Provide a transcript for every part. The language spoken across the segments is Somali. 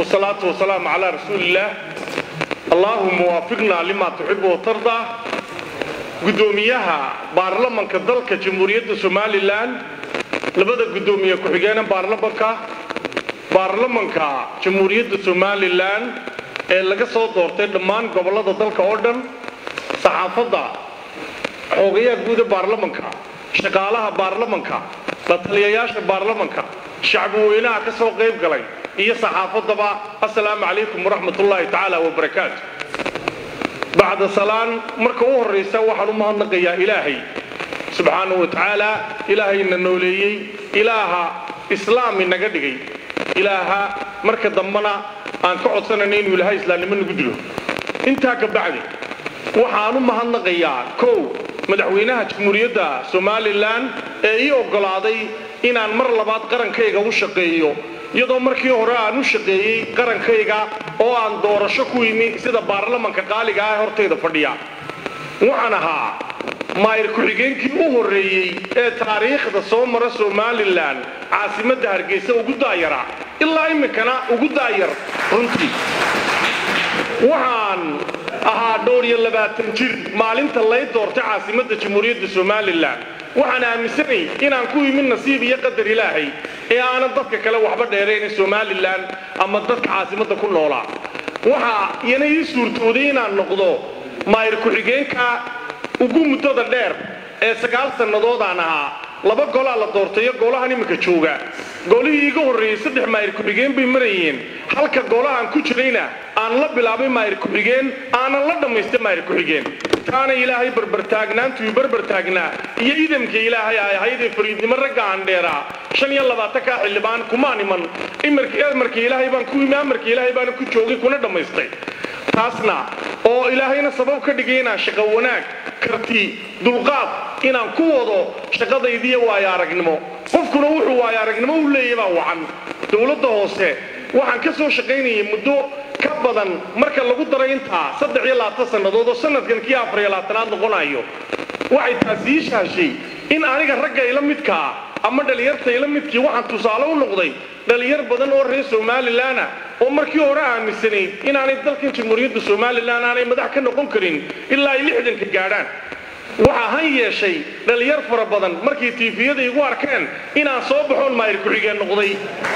والصلاة والسلام على رسول الله اللهم وافقنا لما تحب وترضى قدوميها بارلمان كدلك جمهورية سوماليلاند لبدا قدومية كحجانا بارلمان جمهورية سوماليلاند اللي قصوا دورتين دمان قبل دلك أردن صحافة حوغية جودة بارلمان شغالها بارلمان لطلياش بارلمان شعب وينا كسو قيب قلي هي صحافة ضبا السلام عليكم ورحمة الله تعالى وبركاته بعد السلام مركوه الرئيسة وحنومها النقية إلهي سبحانه وتعالى إلهي النولي إلها إسلامي نقدقي إلها مركز ضمنا أن قعد سنين وإلهي إسلامي من قدره انتهى بعدي وحنومها النقية كو مدحوينها جمهورية سوماليلاند إيو قلاضي inaan mar labaad qarankayga u shaqeeyo iyadoo markii hore aan u shaqeeyay qarankayga oo aan doorasho ku yimi sida baarlamaanka qaaliga ah horteeda fadhiya waxaan ahaa maayir ku-xigeenkii u horeeyay ee taariikhda soo mara Somaliland caasimadda Hargeysa ugu daayara ilaa imikana ugu daayar runtii waxaan ahaa dhowr iyo 20 jir maalinta la doortay caasimadda Jamhuuriyadda Somaliland waxaan aaminsanay inaan ku yimin nasiib iyo qadar Ilaahay ee aan dadka kale waxba dheereen Somaliland ama dadka caasimadda ku noolaa waxa yana ii suurtooday inaan noqdo maayir ku-xigeenka ugu muddada dheer ee 9 sanadood aan ahaa laba gol la doortay golahan imika jooga golihii iga horeeyay 3 maayir ku-xigeen bay marayeen halka golahan ku jirayna aan la bilaabay maayir ku-xigeen aan la dhameystay maayir ku-xigeen كان إلهي بربرتاجنا تي بربرتاجنا يعيدم كإلهي هاي فريد مرة عندنا شن يلا باتك اللبان كمان من إمرك إلهي بان كوي ما إمرك إلهي بان كوجوجي كنا دمستي تاسنا أو إلهينا سبب كدقينا شقوناك كرتي دلقات إن كوضو شقد يديه ويارجنمو قف كنا ويارجنمو ولا يبغى عن دولة هوسه وعن كسر شقيني مدو كبدن marka lagu daray inta 3 sanadood oo sanadkan kii 4 noqonayo waxay taasiishaashay in aniga ragga ila midka ama dhalinyarta ila midkii waxaan tusaale u noqday dhalinyar badan oo reer Somaliland oo markii hore aaminsanay in aanay dalkan Jamhuuriyadda Somaliland aanay madax ka noqon karin ilaa 60 ka gaadhaan waxa han yeeshay dhalinyar fara badan markii TV-yada igu arkeen inaan soo baxoon maayir ku-xigeen noqday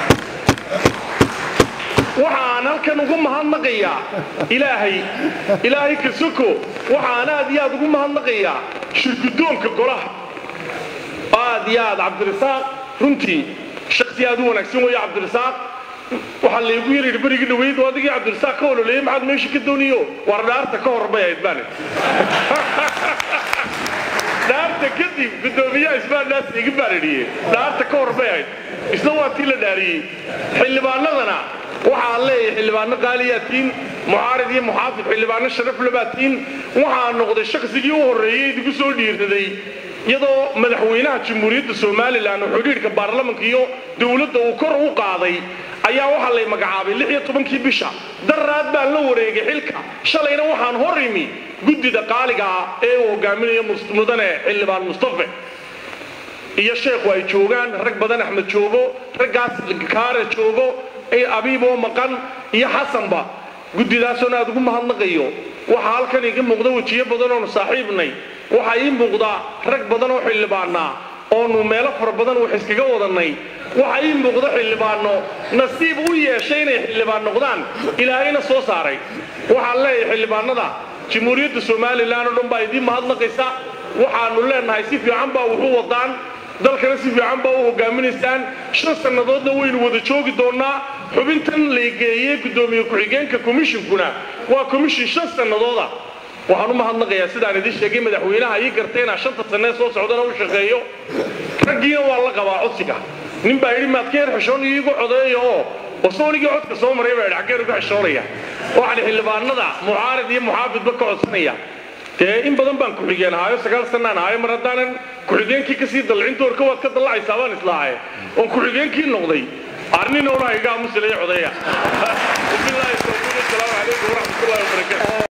waxaan halkan ugu mahadnaqayaa ilaahay ka soko waxaan aad iyo aad ugu mahadnaqayaa shirkudoonka golaha aad iyo aad Cabdirasaaq runtii shakhsiyaad u wanaagsan way Cabdirasaaq waxa la igu yiri bariga dhaweyd oo adiga Cabdirasaaq ka walaaleeyay maxaad meesha ka dooniyo war dhaarta ka horbayd baan dhaarta kadib gudoomiyaha isbaanaas iga baariyay dhaarta ka horbayd isla waati la dhaariyay xildhibaanadana waxaa leeyahay xildhibaano qaaliyatiin mucaarad iyo muxaafid xildhibaano sharaf labaatiin waxaa noqday shakhsigii u horeeyay idigu soo dhiirsaday iyadoo madaxweynaha Jamhuuriyadda Somaliland oo xiriirka baarlamaanka iyo dawladda uu kor u qaaday ayaa waxa la magacaabay 16 bisha daraad baa la wareegay xilka shalayna waxaan horimi gudida qaaliga ee uu hogaaminayo mudane xildhibaan Mustafa iyo sheekhu ay joogaan rag badan Axmed joogo raggaas kaara joogo ay abiibo maqan iyo xasanba gudidaasoo aad ugu mahadnaqayo waxa halkan iga muuqda wajiyo badan oo saaxiibnay waxa ii muuqda rag badan oo xildhibaana oo meelo far badan wax iskaga wadanay waxa ii muuqda xildhibaano nasiib u yeeshay inay xildhibaan noqdaan ilaahayna soo saaray waxa leeyahay xildhibaanada Jamhuuriyadda Somaliland oo dhan baa idin mahadnaqaysa waxaanu leenahay si fiican baa wuxuu wadaan dalkana si fiican baa u hogaaminaysaan 5 sanadoodna waynu wada joogi doonaa xubintan la geeyay gudoomiye ku-xigeenka commissionkuna waa commission 5 sanadooda waxaan u mahadnaqayaa sidaan idin sheegay madaxweynaha ay garteena 5 sano soo socdana u shaqeeyo ragiina waa la qabaa codsiga nin baa yiri maad ka xishoon iigu codeeyo oo soonigii codka soo maray baa xageer uga xishoonaya waxaan xildhibaanada mucaarad iyo muxaafid ba ka codsanaya in badan baan ku xigeenahay 9 sanaan ahay mar hadaan ku xigeenkii ka sii dalcin doorka waad ka dalacaysaa baan islaahay oo ku xigeenkii noqday arnin oo iga musleey codeeya